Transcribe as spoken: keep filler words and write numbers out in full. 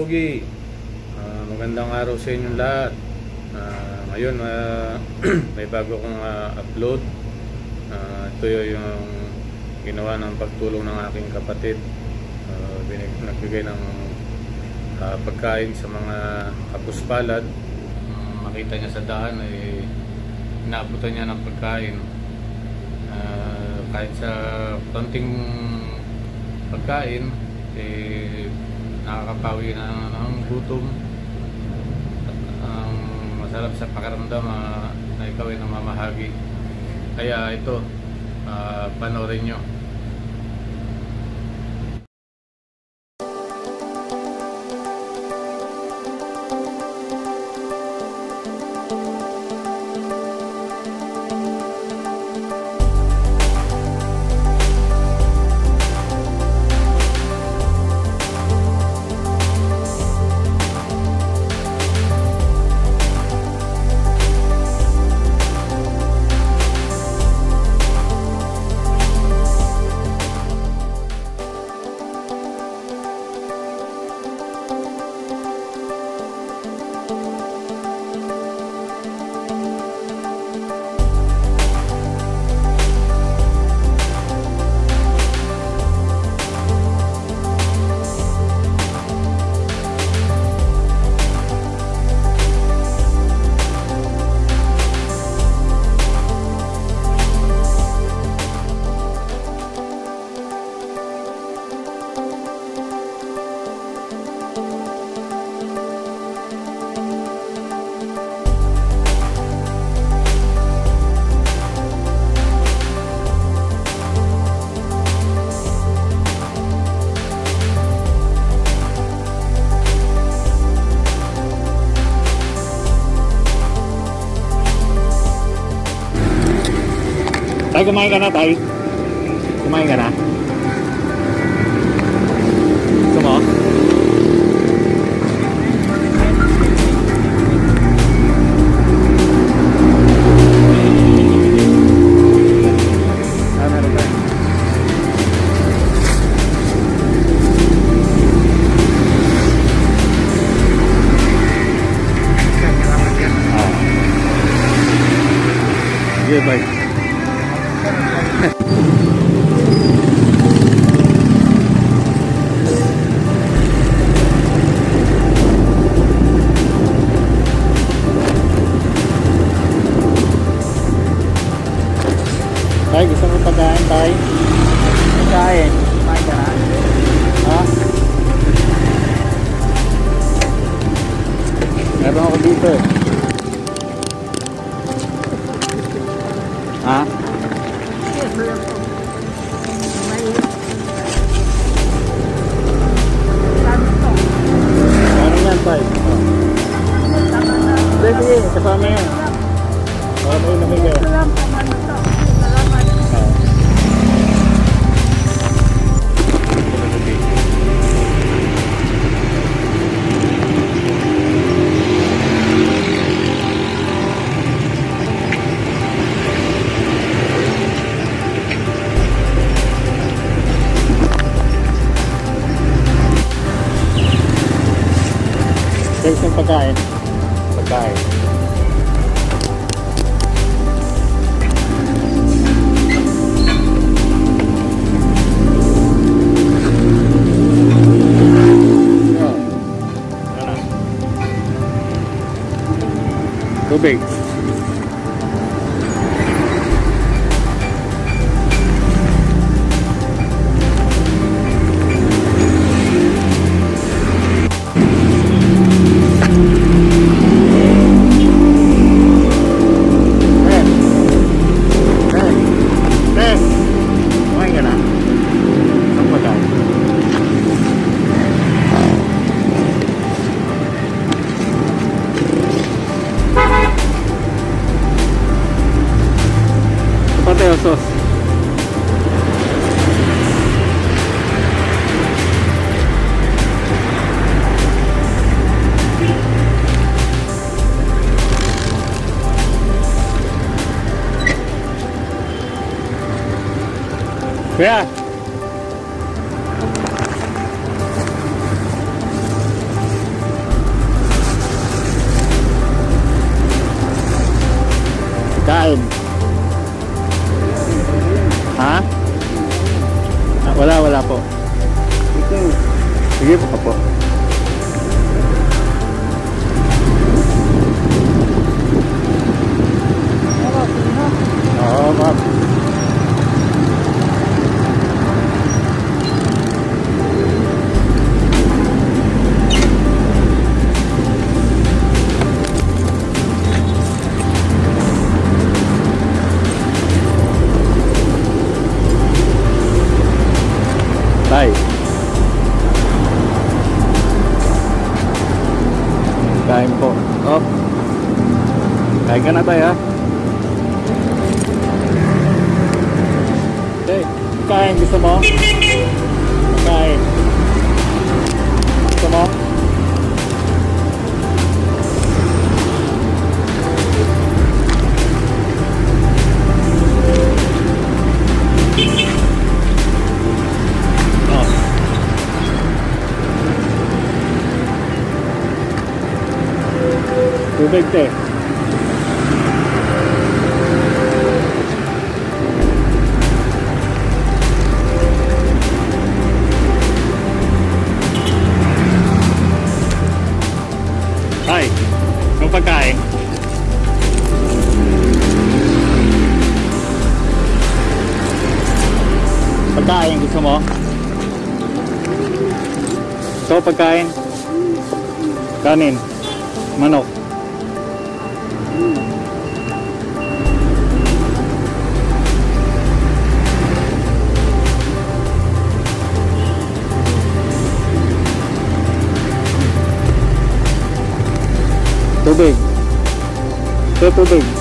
Pogi, uh, magandang araw sa inyong lahat. uh, Ngayon uh, may bago kong uh, upload. uh, Ito yung ginawa ng pagtulong ng aking kapatid. uh, binig, Nagbigay ng uh, pagkain sa mga kapuspalad. uh, Makita niya sa daan ay inaabutan niya ng pagkain. uh, Kahit sa konting pagkain eh, nakakapawi na ng gutom. Ang um, masarap sa pakiramdam uh, na ikaw ay namamahagi. Kaya ito, uh, panoorin nyo. Tay, kumain ka na, Tay? Kumain ka na? Gusto mo? Ah, meron tayo. Ah. Yeah, bye. Tay, gusto mo pagkain, Tay? Pagkain. Kumain ka na? Ha? Meron ako dito. Ha? Ano yan, Tay? Sige, sige, kasama yan. Ano yung namigay? Guys, yung pagkain. Pagkain. Tubig. Sauce. Kuya. Ito. Sige po po. Oo, ma'am. Tay. Kain po. Oh. Kain ka na tayo ha. Tay, kain gusto mo? Kain. Gusto mo? Tubig te. Ay, yung pagkain. Pagkain gusto mo? Ito pagkain. Kanin. Manok. Tubig. Ito tubig.